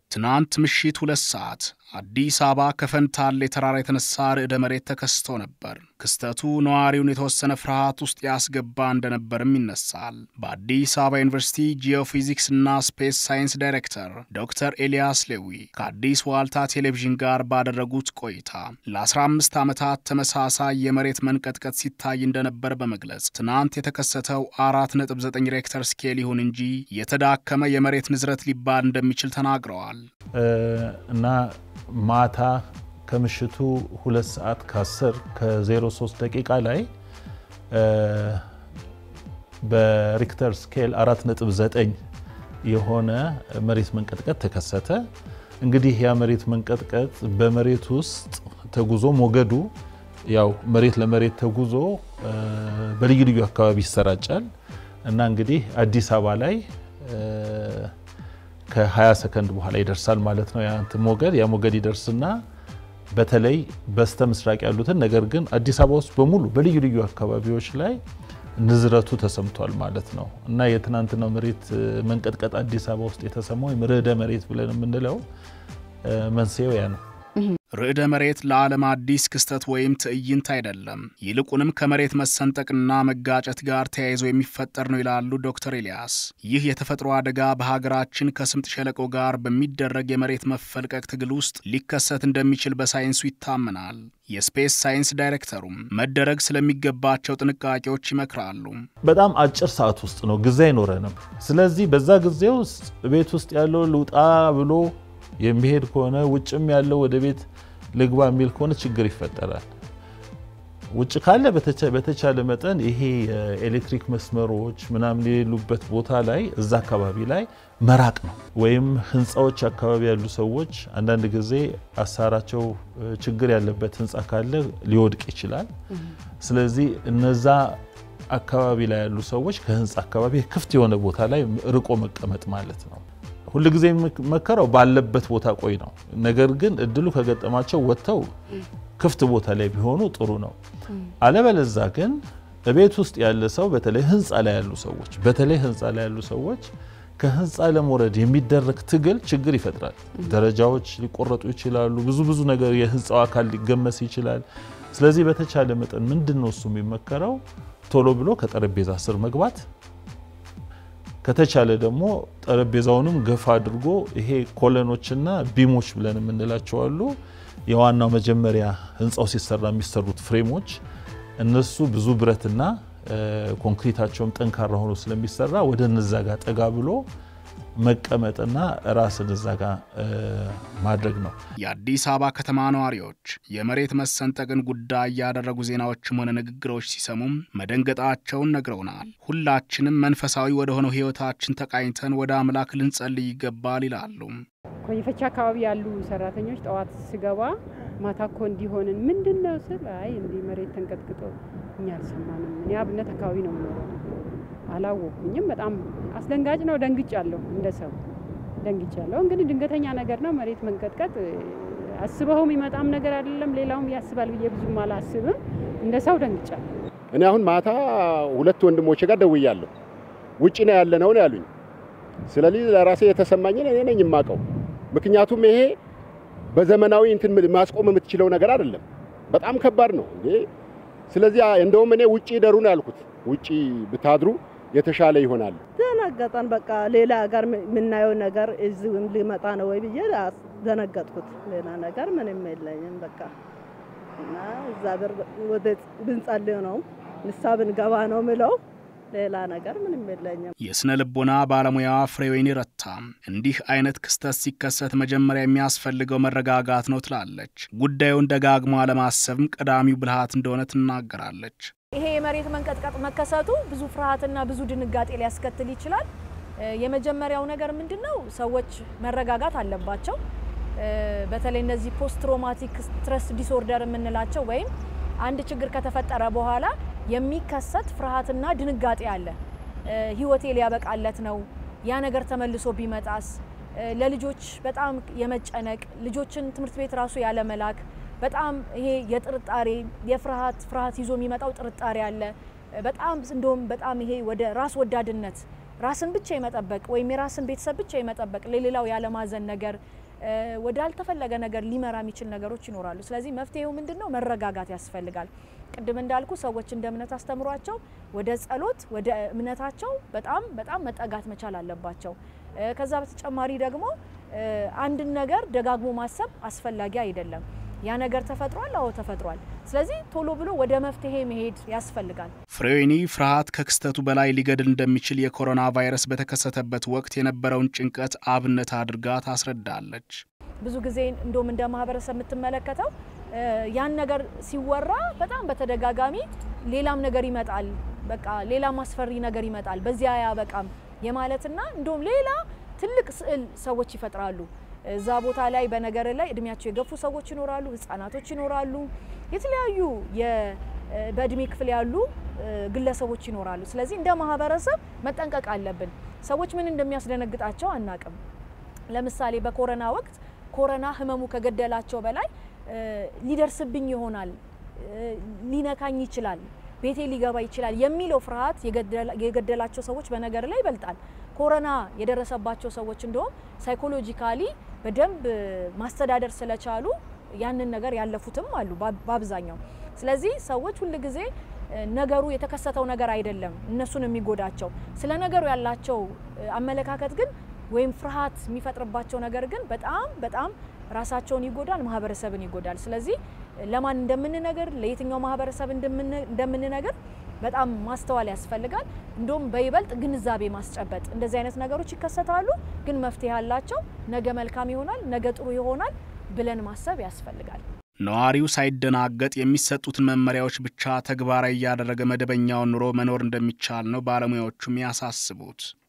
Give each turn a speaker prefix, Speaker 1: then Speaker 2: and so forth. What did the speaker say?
Speaker 1: ትናንት ምሽት 2 ሰዓት አዲስ አበባ ከፈንታሌ ተራራ የተነሳ ርዕደ መሬት ተከስቶ ነበር። ክስተቱ ነዋሪውን የተወሰነ ፍርሃት ውስጥ ያስገባ እንደነበርም ይነሳል። በአዲስ አበባ ዩኒቨርሲቲ ጂኦፊዚክስ እና ስፔስ ሳይንስ ዳይሬክተር ዶክተር ኤልያስ ሌዊ ከአዲስ ዋልታ ቴሌቪዥን ጋር ባደረጉት ቆይታ ለ15 ዓመታት ተመሳሳይ የመሬት መንቀጥቀጥ ሲታይ እንደነበር በመግለጽ ትናንት የተከሰተው 4.9 ሬክተር ስኬል ይሁን እንጂ የተዳከመ የመሬት ንዝረት ሊባል እንደሚችል ተናግረዋል።
Speaker 2: እና ማታ ከምሽቱ 2 ሰዓት ከ10 ከ03 ደቂቃ ላይ በሪክተር ስኬል 4.9 የሆነ መሬት መንቀጥቀጥ ተከሰተ። እንግዲህ ያ መሬት መንቀጥቀጥ በመሬት ውስጥ ተጉዞ ሞገዱ ያው መሬት ለመሬት ተጉዞ በልዩ ልዩ አካባቢ ይሰራጫል እና እንግዲህ አዲስ አበባ ላይ ከ20 ሰከንድ በኋላ ይደርሳል ማለት ነው። ያ ሞገድ ይደርስና በተለይ በስተ ምስራቅ ያሉትን ነገር ግን አዲስ አበባ ውስጥ በሙሉ በልዩ ልዩ አካባቢዎች ላይ ንዝረቱ ተሰምቷል ማለት ነው እና የትናንትናው መሬት መንቀጥቀጥ አዲስ አበባ ውስጥ የተሰማው ርዕደ መሬት ብለን የምንለው መንስኤው ያ ነው።
Speaker 1: ርዕደ መሬት ለዓለም አዲስ ክስተት ወይም ትዕይንት አይደለም። ይልቁንም ከመሬት መሰንጠቅና መጋጨት ጋር ተያይዞ የሚፈጠር ነው ይላሉ ዶክተር ኤልያስ። ይህ የተፈጥሮ አደጋ በሀገራችን ከስምጥ ሸለቆ ጋር በሚደረግ የመሬት መፈልቀቅ ትግል ውስጥ ሊከሰት እንደሚችል በሳይንሱ ይታመናል። የስፔስ ሳይንስ ዳይሬክተሩም መደረግ ስለሚገባቸው ጥንቃቄዎች ይመክራሉ።
Speaker 2: በጣም አጭር ሰዓት ውስጥ ነው ጊዜ አይኖረንም። ስለዚህ በዛ ጊዜ ውስጥ ቤት ውስጥ ያለው ልውጣ ብሎ የሚሄድ ከሆነ ውጭም ያለው ወደ ቤት ልግባ የሚል ከሆነ ችግር ይፈጠራል። ውጭ ካለ በተቻለ መጠን ይሄ ኤሌክትሪክ መስመሮች ምናምን የሌሉበት ቦታ ላይ እዛ አካባቢ ላይ መራቅ ነው። ወይም ህንጻዎች አካባቢ ያሉ ሰዎች አንዳንድ ጊዜ አሳራቸው ችግር ያለበት ህንጻ ካለ ሊወድቅ ይችላል። ስለዚህ እነዛ አካባቢ ላይ ያሉ ሰዎች ከህንጻ አካባቢ ክፍት የሆነ ቦታ ላይ ርቆ መቀመጥ ማለት ነው። ሁሉ ጊዜ መከራው ባለበት ቦታ ቆይ ነው። ነገር ግን እድሉ ከገጠማቸው ወጥተው ክፍት ቦታ ላይ ቢሆኑ ጥሩ ነው። አለበለዛ ግን በቤት ውስጥ ያለ ሰው በተለይ ህንጻ ላይ ያሉ ሰዎች ከህንጻ ለመውረድ የሚደረግ ትግል ችግር ይፈጥራል። ደረጃዎች ሊቆረጡ ይችላሉ። ብዙ ነገር የህንጻው አካል ሊገመስ ይችላል። ስለዚህ በተቻለ መጠን ምንድነው እሱ የሚመከረው ቶሎ ብሎ ከጠረጴዛ ስር መግባት ከተቻለ ደግሞ ጠረጴዛውንም ገፋ አድርጎ ይሄ ኮለኖችና ቢሞች ብለን የምንላቸው አሉ። የዋናው መጀመሪያ ህንጻው ሲሰራ የሚሰሩት ፍሬሞች እነሱ ብዙ ብረትና ኮንክሪታቸውም ጠንካራ ሆኖ ስለሚሰራ ወደ እነዛ ጋር ጠጋ ብሎ መቀመጥና ራስን እዛ ጋር ማድረግ ነው።
Speaker 1: የአዲስ አበባ ከተማ ነዋሪዎች የመሬት መሰንጠቅን ጉዳይ ያደረጉ ዜናዎችም ሆነ ንግግሮች ሲሰሙም መደንገጣቸውን ነግረውናል። ሁላችንም መንፈሳዊ ወደ ሆነው ህይወታችን ተቃኝተን ወደ አምላክ ልንጸልይ ይገባል ይላሉ።
Speaker 3: ኮየፈቻ አካባቢ ያሉ ሰራተኞች ጠዋት ሲገባ ማታኮ እንዲሆንን ምንድነው ስል አይ እንዲ መሬት ተንቀጥቅጦ እኛ አልሰማንም። እኔ አብነት አካባቢ ነው የምኖረው። አላወኩኝም። በጣም አስደንጋጭ ነው። ደንግጫለሁ። እንደሰው ደንግጫለሁ። እንግዲህ ድንገተኛ ነገር ነው መሬት መንቀጥቀጥ። አስበው የሚመጣም ነገር አይደለም። ሌላውም ያስባል ብዬ ብዙም አላስብም። እንደሰው ደንግጫለሁ።
Speaker 4: እኔ አሁን ማታ 2 ወንድሞቼ ጋር ደውያለሁ። ውጪ ነው ያለነው ነው ያሉኝ። ስለዚህ ለራሴ የተሰማኝን እኔ ነኝ የማቀው። ምክንያቱም ይሄ በዘመናዊ እንትን ማስቆም የምትችለው ነገር አይደለም። በጣም ከባድ ነው እንዴ። ስለዚህ እንደውም እኔ ውጪ ደሩ ነው ያልኩት። ውጪ ብታድሩ የተሻለ ይሆናል።
Speaker 5: ተነገጠን በቃ ሌላ ሀገር ምናየው ነገር እዚህም ሊመጣ ነው ወይ ብዬ ተነገጥኩት። ሌላ ነገር ምንም የለኝም በቃ እና እግዚአብሔር ወደ ብንጸልይ ነው ንስሐ ብንገባ ነው ምለው። ሌላ ነገር ምንም የለኝም።
Speaker 1: የስነ ልቦና ባለሙያ ፍሬወይኒ ረታ እንዲህ አይነት ክስተት ሲከሰት መጀመሪያ የሚያስፈልገው መረጋጋት ነው ትላለች። ጉዳዩን ደጋግሞ አለማሰብም ቀዳሚው ብልሃት እንደሆነ ትናገራለች።
Speaker 6: ይሄ የመሬት መንቀጥቀጥ መከሰቱ ብዙ ፍርሃትና ብዙ ድንጋጤ ሊያስከትል ይችላል። የመጀመሪያው ነገር ምንድነው? ሰዎች መረጋጋት አለባቸው። በተለይ እነዚህ ፖስት ትራውማቲክ ስትረስ ዲስኦርደር የምንላቸው ወይም አንድ ችግር ከተፈጠረ በኋላ የሚከሰት ፍርሃትና ድንጋጤ አለ። ህይወቴ ሊያበቃለት ነው፣ ያ ነገር ተመልሶ ቢመጣስ፣ ለልጆች በጣም የመጨነቅ ልጆችን ትምህርት ቤት ራሱ ያለ መላክ በጣም ይሄ የጥርጣሬ የፍርሃት ይዞ የሚመጣው ጥርጣሬ አለ። በጣም እንደውም በጣም ይሄ ወደ ራስ ወዳድነት ራስን ብቻ የመጠበቅ ወይም የራስን ቤተሰብ ብቻ የመጠበቅ ለሌላው ያለ ማዘን ነገር ወዳልተፈለገ ነገር ሊመራ የሚችል ነገሮች ይኖራሉ ስለዚህ መፍትሄው ምንድነው መረጋጋት ያስፈልጋል ቅድም እንዳልኩ ሰዎች እንደ እምነት አስተምሯቸው ወደ ጸሎት ወደ እምነታቸው በጣም መጠጋት መቻል አለባቸው ከዛ በተጨማሪ ደግሞ አንድ ነገር ደጋግሞ ማሰብ አስፈላጊ አይደለም ያ ነገር ተፈጥሯል አዎ ተፈጥሯል ስለዚህ ቶሎ ብሎ ወደ መፍትሄ መሄድ ያስፈልጋል
Speaker 1: ፍሬዌኒ ፍርሃት ከክስተቱ በላይ ሊገድል እንደሚችል የኮሮና ቫይረስ በተከሰተበት ወቅት የነበረውን ጭንቀት አብነት አድርጋ ታስረዳለች
Speaker 6: ብዙ ጊዜ እንደውም እንደ ማህበረሰብ የምትመለከተው ያን ነገር ሲወራ በጣም በተደጋጋሚ ሌላም ነገር ይመጣል በቃ ሌላ ማስፈሪ ነገር ይመጣል በዚያ ያበቃም የማለትና እንደውም ሌላ ትልቅ ስዕል ሰዎች ይፈጥራሉ እዛ ቦታ ላይ በነገር ላይ እድሜያቸው የገፉ ሰዎች ይኖራሉ ህፃናቶች ይኖራሉ የተለያዩ በእድሜ ክፍል ያሉ ግለሰቦች ይኖራሉ ስለዚህ እንደ ማህበረሰብ መጠንቀቅ አለብን ሰዎች ምን እንደሚያስደነግጣቸው አናቅም ለምሳሌ በኮሮና ወቅት ኮሮና ህመሙ ከገደላቸው በላይ ሊደርስብኝ ይሆናል ሊነካኝ ይችላል ቤቴ ሊገባ ይችላል የሚለው ፍርሃት የገደላቸው ሰዎች በነገር ላይ ይበልጣል ኮሮና የደረሰባቸው ሰዎች እንደውም ሳይኮሎጂካሊ በደንብ ማስተዳደር ስለቻሉ ያንን ነገር ያለፉትም አሉ በአብዛኛው ስለዚህ ሰዎች ሁሉ ጊዜ ነገሩ የተከሰተው ነገር አይደለም እነሱን የሚጎዳቸው ስለ ነገሩ ያላቸው አመለካከት ግን ወይም ፍርሃት የሚፈጥርባቸው ነገር ግን በጣም ራሳቸውን ይጎዳል ማህበረሰብን ይጎዳል ስለዚህ ለማን እንደምንነገር ለየትኛው ማህበረሰብ እንደምንነገር በጣም ማስተዋል ያስፈልጋል እንደውም በይበልጥ ግንዛቤ ማስጨበጥ እንደዚህ አይነት ነገሮች ይከሰታሉ ግን መፍትሄ አላቸው ነገ መልካም ይሆናል ነገ ጥሩ ይሆናል ብለን ማሰብ ያስፈልጋል
Speaker 1: ነዋሪው ሳይደናገጥ የሚሰጡትን መመሪያዎች ብቻ ተግባራዊ ያደረገ መደበኛውን ኑሮ መኖር እንደሚቻል ነው ባለሙያዎቹም ያሳስቡት